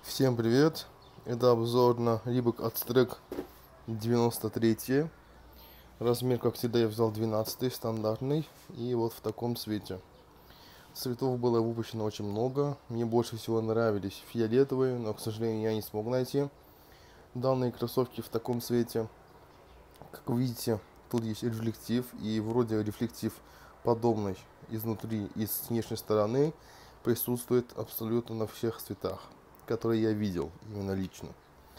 Всем привет! Это обзор на Reebok Atstrek 93. Размер, как всегда, я взял 12, стандартный. И вот в таком цвете. Цветов было выпущено очень много. Мне больше всего нравились фиолетовые, но, к сожалению, я не смог найти данные кроссовки в таком цвете. Как вы видите, тут есть рефлектив. И вроде рефлектив подобный изнутри и с внешней стороны присутствует абсолютно на всех цветах, которые я видел именно лично.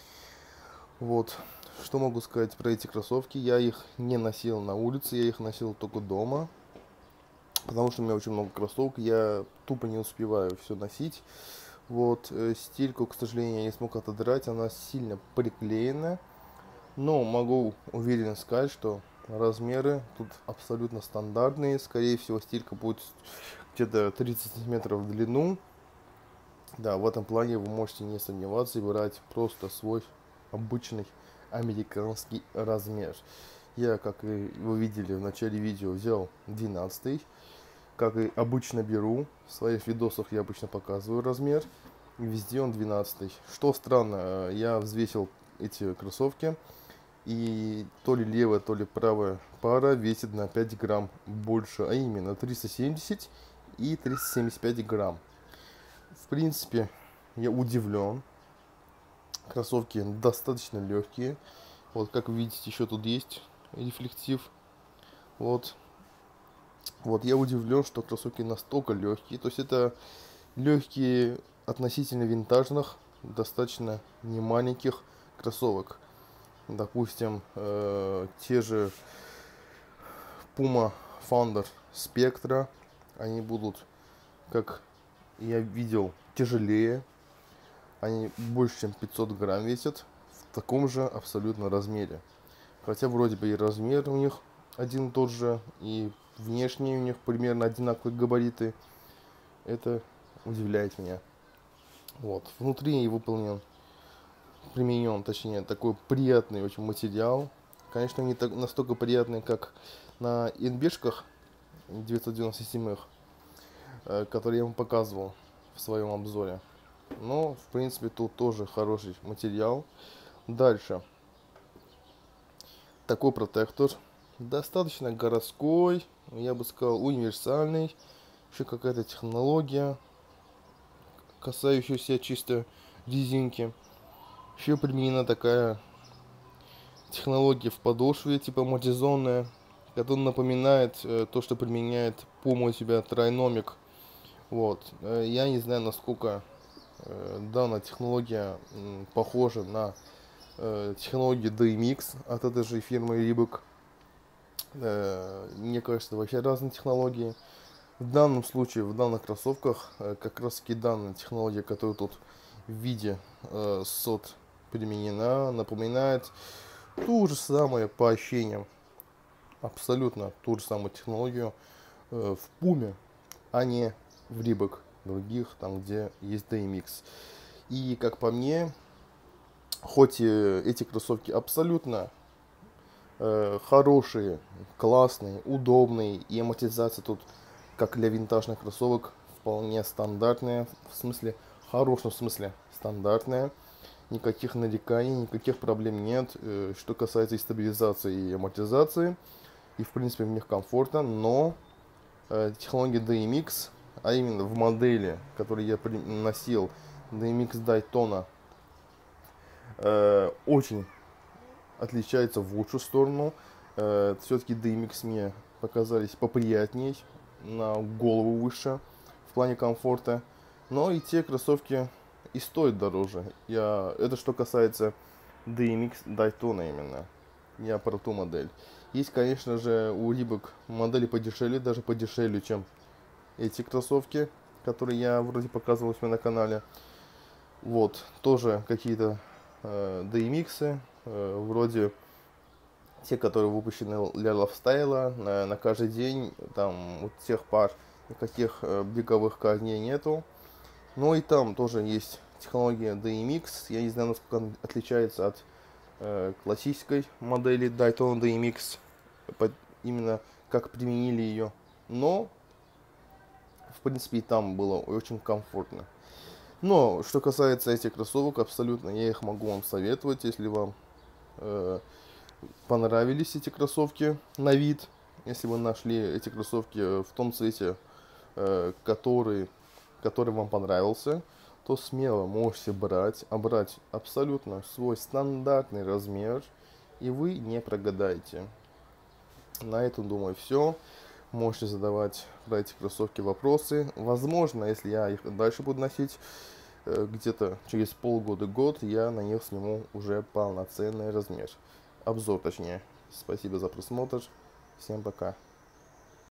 Вот, что могу сказать про эти кроссовки. Я их не носил на улице, я их носил только дома. Потому что у меня очень много кроссовок, я тупо не успеваю все носить. Вот, стельку, к сожалению, я не смог отодрать, она сильно приклеена. Но могу уверенно сказать, что размеры тут абсолютно стандартные. Скорее всего, стелька будет где-то 30 сантиметров в длину. Да, в этом плане вы можете не сомневаться и брать просто свой обычный американский размер. Я, как и вы видели в начале видео, взял 12. Как и обычно беру. В своих видосах я обычно показываю размер. И везде он 12. Что странно, я взвесил эти кроссовки. И то ли левая, то ли правая пара весит на 5 грамм больше. А именно 370 и 375 грамм. В принципе, я удивлен. Кроссовки достаточно легкие. Вот, как вы видите, еще тут есть рефлектив. Вот. Вот, я удивлен, что кроссовки настолько легкие. То есть это легкие относительно винтажных, достаточно немаленьких кроссовок. Допустим, те же Puma Thunder Spectra, они будут, как я видел, тяжелее. Они больше, чем 500 грамм весят в таком же абсолютно размере. Хотя вроде бы и размер у них один и тот же, и внешне у них примерно одинаковые габариты. Это удивляет меня. Вот. Внутри применен, точнее, такой приятный очень материал. Конечно, не так, настолько приятный, как на инбешках 997-х, которые я вам показывал в своем обзоре. Но, в принципе, тут тоже хороший материал. Дальше. Такой протектор. Достаточно городской, я бы сказал, универсальный. Еще какая-то технология, касающаяся чисто резинки. Еще применена такая технология в подошве, типа мотизонная, которая напоминает то, что применяет Puma у себя тройномик. Вот. Я не знаю, насколько данная технология похожа на технологию DMX от этой же фирмы Reebok. Мне кажется, это вообще разные технологии. В данном случае, в данных кроссовках, как раз таки данная технология, которая тут в виде сот применена, напоминает ту же самую по ощущениям, абсолютно ту же самую технологию в Puma, а не в Reebok, других, там где есть DMX. И как по мне, хоть эти кроссовки абсолютно хорошие, классные, удобные, и амортизация тут, как для винтажных кроссовок, вполне стандартная, в смысле, в хорошем смысле стандартная. Никаких нареканий, никаких проблем нет. Что касается и стабилизации, и амортизации, и в принципе в них комфортно, но технология DMX, а именно в модели, которую я носил, DMX Daytona, очень отличается в лучшую сторону. Все-таки DMX мне показались поприятней, на голову выше в плане комфорта. Но и те кроссовки и стоят дороже. Это что касается DMX Daytona именно. Я про ту модель. Есть, конечно же, у Reebok модели подешевле, даже подешевле, чем эти кроссовки, которые я вроде показывал у себя на канале. Вот, тоже какие-то DMX, вроде те, которые выпущены для лайфстайла на каждый день, там вот тех пар никаких беговых камней нету. Но и там тоже есть технология DMX. Я не знаю, насколько она отличается от классической модели Daytona DMX, именно как применили ее. Но в принципе и там было очень комфортно. Но, что касается этих кроссовок, абсолютно я их могу вам советовать, если вам э, понравились эти кроссовки на вид, если вы нашли эти кроссовки в том цвете, который вам понравился, то смело можете брать абсолютно свой стандартный размер, и вы не прогадаете. На этом, думаю, все. Можете задавать про эти кроссовки вопросы. Возможно, если я их дальше буду носить, где-то через полгода-год я на них сниму уже полноценный размер. Обзор, точнее. Спасибо за просмотр. Всем пока.